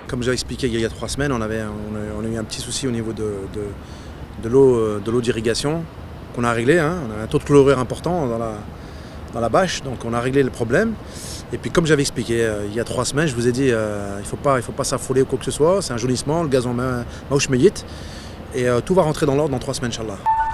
Comme j'avais expliqué il y a 3 semaines, on a eu un petit souci au niveau de l'eau d'irrigation qu'on a réglé. Hein. On a un taux de chlorure important dans la bâche, donc on a réglé le problème. Et puis comme j'avais expliqué il y a 3 semaines, je vous ai dit il faut pas s'affoler ou quoi que ce soit, c'est un jaunissement, le gazon mouche meyit, et tout va rentrer dans l'ordre dans 3 semaines, Inch'Allah.